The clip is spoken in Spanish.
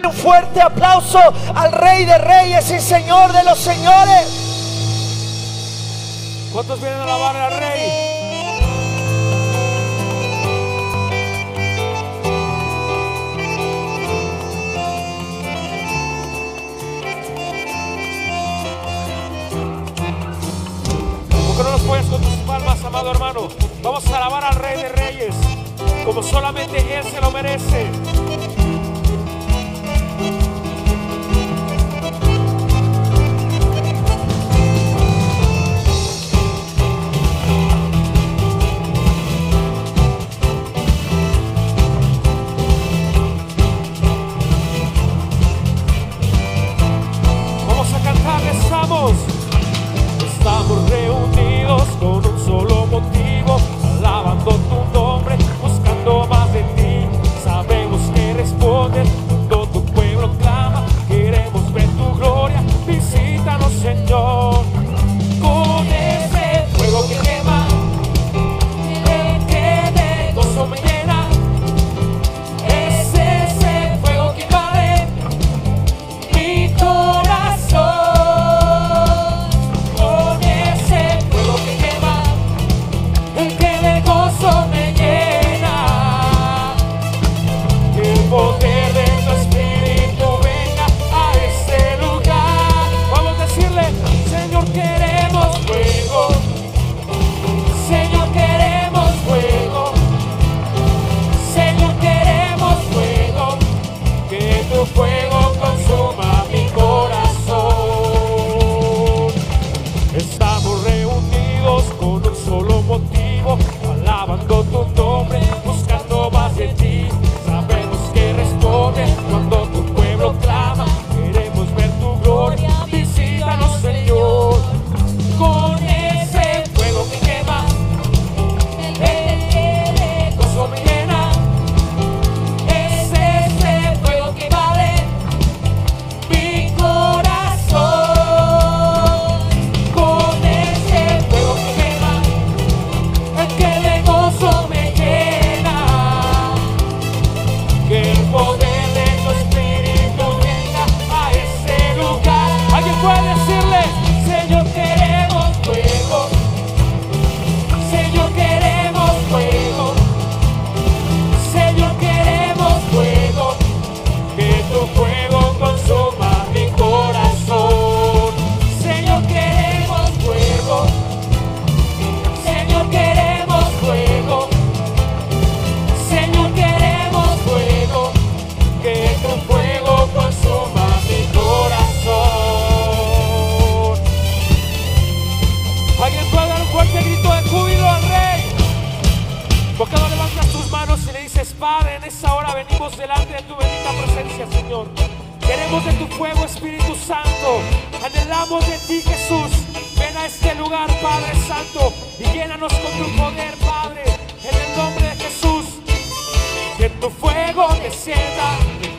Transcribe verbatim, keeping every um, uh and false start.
un fuerte aplauso al Rey de Reyes y Señor de los Señores. ¿Cuántos vienen a alabar al Rey? ¿Por qué no los pones con tus palmas, amado hermano? Vamos a alabar al Rey de Reyes como solamente Él se lo merece. Vamos a cantar, estamos. Estamos reunidos con un solo motivo, alabando tu nombre, buscando más de ti. Sabemos que respondes cuando tu pueblo clama. Queremos ver tu gloria, visítanos, Señor. Con ese fuego que quema, el que de gozo me llena. Es ese fuego que invade mi corazón. Fuego consuma mi corazón. Estamos reunidos con un solo motivo, alabando tu nombre, buscando más de ti. Sabemos que responde cuando tu pueblo clama. Queremos ver tu gloria, visítanos, Señor. Con ese fuego que quema, el que de gozo me llena. Es ese fuego que vale mi corazón. Con ese fuego que quema, el que de gozo me llena. Que el poder de tu espíritu venga a ese lugar. ¿Alguien puede decirle: Señor, queremos fuego? Señor, queremos fuego. Señor, queremos fuego. Que tu fuego consuma mi corazón. Señor, queremos fuego. Señor, queremos fuego. Señor, queremos fuego. Que tu fuego consuma mi corazón. ¿Alguien puede dar un fuerte grito de júbilo al Rey? ¿Por qué no levantas tus manos y le dices: Padre, en esta hora venimos delante de tu bendita presencia, Señor? Queremos de tu fuego, Espíritu Santo. Anhelamos de ti, Jesús. Ven a este lugar, Padre Santo, y llénanos con tu poder, Padre, en el nombre de Jesús. Que tu fuego descienda.